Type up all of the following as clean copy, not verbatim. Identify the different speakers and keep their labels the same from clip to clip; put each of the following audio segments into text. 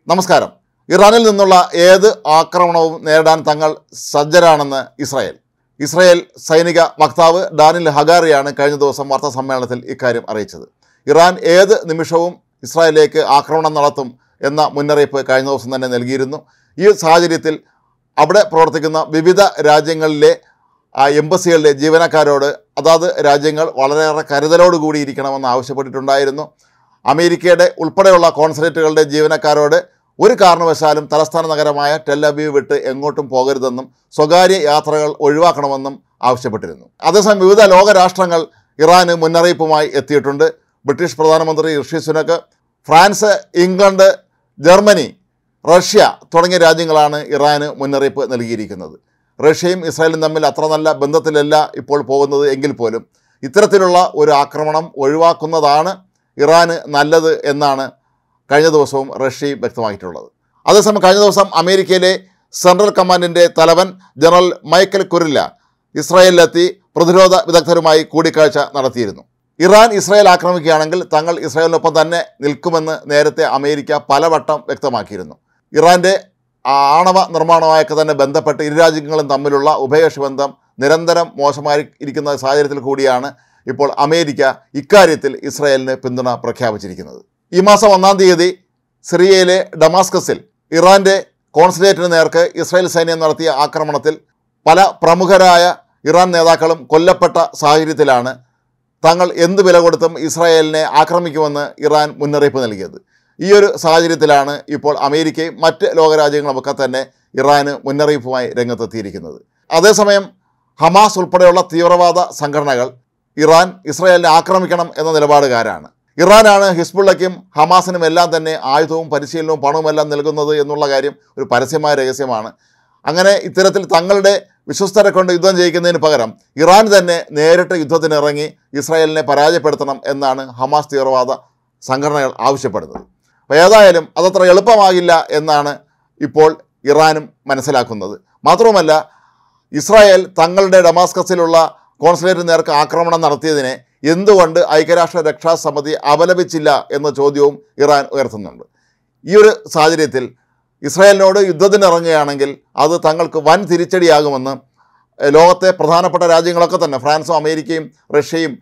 Speaker 1: നമസ്കാരം. ഇറാനിൽ നിന്നുള്ള ഏത് ആക്രമണവും നേരിടാൻ തങ്ങൾ സജ്ജരാണെന്ന് ഇസ്രായേൽ സൈനിക വക്താവ് ഡാനിൽ ഹഗാറിയാണ് കഴിഞ്ഞ ദിവസം വാർത്താസമ്മേളനത്തിൽ ഇക്കാര്യം അറിയിച്ചത്. ഇറാൻ ഏത് നിമിഷവും ഇസ്രായേലിലേക്ക് ആക്രമണം നടത്തും എന്ന മുന്നറിയിപ്പ് കഴിഞ്ഞ ദിവസം തന്നെ നൽകിയിരുന്നു. ഈ സാഹചര്യത്തിൽ അവിടെ പ്രവർത്തിക്കുന്ന വിവിധ രാജ്യങ്ങളിലെ എംബസികളിലെ ജീവനക്കാരോട് അതാത് രാജ്യങ്ങൾ വളരെയേറെ കരുതലോടുകൂടി ഇരിക്കണമെന്ന് ആവശ്യപ്പെട്ടിട്ടുണ്ടായിരുന്നു. അമേരിക്കയുടെ ഉൾപ്പെടെയുള്ള കോൺസുലേറ്റുകളുടെ ജീവനക്കാരോട് ഒരു കാരണവശാലും തലസ്ഥാന നഗരമായ ടെൽ അവീവ് വിട്ട് എങ്ങോട്ടും പോകരുതെന്നും സ്വകാര്യ യാത്രകൾ ഒഴിവാക്കണമെന്നും ആവശ്യപ്പെട്ടിരുന്നു. അതേസമയം വിവിധ ലോകരാഷ്ട്രങ്ങൾ ഇറാന് മുന്നറിയിപ്പുമായി എത്തിയിട്ടുണ്ട്. ബ്രിട്ടീഷ് പ്രധാനമന്ത്രി Rishi Sunak, France, England, Germany, Russia തുടങ്ങിയ രാജ്യങ്ങളാണ് ഇറാന് മുന്നറിയിപ്പ് നൽകിയിരിക്കുന്നത്. റഷ്യയും ഇസ്രായേലും തമ്മിൽ അത്ര നല്ല ബന്ധത്തിലല്ല ഇപ്പോൾ പോകുന്നത് എങ്കിൽ പോലും ഇത്തരത്തിലുള്ള ഒരു ആക്രമണം ഒഴിവാക്കുന്നതാണ് ഇറാന് നല്ലത് എന്നാണ് കഴിഞ്ഞ ദിവസവും റഷ്യയും വ്യക്തമാക്കിയിട്ടുള്ളത്. അതേസമയം കഴിഞ്ഞ ദിവസം അമേരിക്കയിലെ സെൻട്രൽ കമാൻഡിൻ്റെ തലവൻ ജനറൽ മൈക്കൽ കുരില്ല ഇസ്രായേലിലെത്തി പ്രതിരോധ വിദഗ്ധരുമായി കൂടിക്കാഴ്ച നടത്തിയിരുന്നു. ഇറാൻ ഇസ്രായേൽ ആക്രമിക്കുകയാണെങ്കിൽ തങ്ങൾ ഇസ്രായേലിനൊപ്പം തന്നെ നിൽക്കുമെന്ന് നേരത്തെ അമേരിക്ക പലവട്ടം വ്യക്തമാക്കിയിരുന്നു. ഇറാൻ്റെ ആണവ നിർമ്മാണവുമായൊക്കെ തന്നെ ബന്ധപ്പെട്ട് ഇരു രാജ്യങ്ങളും തമ്മിലുള്ള ഉഭയകക്ഷി ബന്ധം നിരന്തരം മോശമായി ഇരിക്കുന്ന സാഹചര്യത്തിൽ കൂടിയാണ് ഇപ്പോൾ അമേരിക്ക ഇക്കാര്യത്തിൽ ഇസ്രായേലിന് പിന്തുണ പ്രഖ്യാപിച്ചിരിക്കുന്നത്. ഈ മാസം 1-ാം തീയതി സിറിയയിലെ ഡമാസ്കസിൽ ഇറാൻ്റെ കോൺസുലേറ്റിന് നേർക്ക് ഇസ്രായേൽ സൈന്യം നടത്തിയ ആക്രമണത്തിൽ പല പ്രമുഖരായ ഇറാൻ നേതാക്കളും കൊല്ലപ്പെട്ട സാഹചര്യത്തിലാണ് തങ്ങൾ എന്ത് വില കൊടുത്തും ഇസ്രായേലിനെ ആക്രമിക്കുമെന്ന് ഇറാൻ മുന്നറിയിപ്പ് നൽകിയത്. ഈ ഒരു സാഹചര്യത്തിലാണ് ഇപ്പോൾ അമേരിക്കയും മറ്റ് ലോകരാജ്യങ്ങളുമൊക്കെ തന്നെ ഇറാന് മുന്നറിയിപ്പുമായി രംഗത്തെത്തിയിരിക്കുന്നത്. അതേസമയം ഹമാസ് ഉൾപ്പെടെയുള്ള തീവ്രവാദ സംഘടനകൾ ഇറാൻ ഇസ്രായേലിനെ ആക്രമിക്കണം എന്ന നിലപാടുകാരാണ്. ഇറാനാണ് ഹിസ്ബുള്ളയ്ക്കും ഹമാസിനും എല്ലാം തന്നെ ആയുധവും പരിശീലനവും പണവും എല്ലാം നൽകുന്നത് എന്നുള്ള കാര്യം ഒരു പരസ്യമായ രഹസ്യമാണ്. അങ്ങനെ ഇത്തരത്തിൽ തങ്ങളുടെ വിശ്വസ്തരെ കൊണ്ട് യുദ്ധം ചെയ്യിക്കുന്നതിന് പകരം ഇറാൻ തന്നെ നേരിട്ട് യുദ്ധത്തിനിറങ്ങി ഇസ്രായേലിനെ പരാജയപ്പെടുത്തണം എന്നാണ് ഹമാസ് തീവ്രവാദ സംഘടനകൾ ആവശ്യപ്പെടുന്നത്. അപ്പോൾ ഏതായാലും അതത്ര എളുപ്പമാകില്ല എന്നാണ് ഇപ്പോൾ ഇറാനും മനസ്സിലാക്കുന്നത്. മാത്രവുമല്ല, ഇസ്രായേൽ തങ്ങളുടെ ഡമാസ്കസിലുള്ള കോൺസുലേറ്റിന് നേർക്ക് ആക്രമണം നടത്തിയതിനെ എന്തുകൊണ്ട് ഐക്യരാഷ്ട്ര രക്ഷാസമിതി അപലപിച്ചില്ല എന്ന ചോദ്യവും ഇറാൻ ഉയർത്തുന്നുണ്ട്. ഈ ഒരു സാഹചര്യത്തിൽ ഇസ്രായേലിനോട് യുദ്ധത്തിനിറങ്ങുകയാണെങ്കിൽ അത് തങ്ങൾക്ക് വൻ തിരിച്ചടിയാകുമെന്ന് ലോകത്തെ പ്രധാനപ്പെട്ട രാജ്യങ്ങളൊക്കെ തന്നെ ഫ്രാൻസും അമേരിക്കയും റഷ്യയും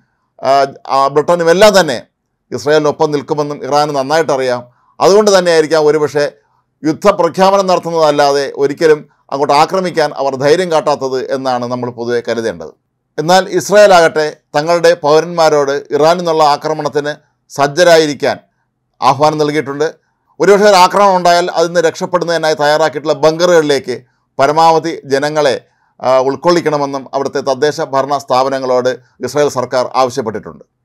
Speaker 1: ബ്രിട്ടനും എല്ലാം തന്നെ ഇസ്രായേലിനൊപ്പം നിൽക്കുമെന്നും ഇറാന് നന്നായിട്ടറിയാം. അതുകൊണ്ട് തന്നെയായിരിക്കാം ഒരുപക്ഷെ യുദ്ധപ്രഖ്യാപനം നടത്തുന്നതല്ലാതെ ഒരിക്കലും അങ്ങോട്ട് ആക്രമിക്കാൻ അവർ ധൈര്യം കാട്ടാത്തത് എന്നാണ് നമ്മൾ പൊതുവെ കരുതേണ്ടത്. എന്നാൽ ഇസ്രായേൽ ആകട്ടെ തങ്ങളുടെ പൗരന്മാരോട് ഇറാനിൽ നിന്നുള്ള ആക്രമണത്തിന് സജ്ജരായിരിക്കാൻ ആഹ്വാനം നൽകിയിട്ടുണ്ട്. ഒരുപക്ഷെ ഒരു ആക്രമണം ഉണ്ടായാൽ അതിൽ നിന്ന് രക്ഷപ്പെടുന്നതിനായി തയ്യാറാക്കിയിട്ടുള്ള ബങ്കറുകളിലേക്ക് പരമാവധി ജനങ്ങളെ ഉൾക്കൊള്ളിക്കണമെന്നും അവിടുത്തെ തദ്ദേശ ഭരണ സ്ഥാപനങ്ങളോട് ഇസ്രായേൽ സർക്കാർ ആവശ്യപ്പെട്ടിട്ടുണ്ട്.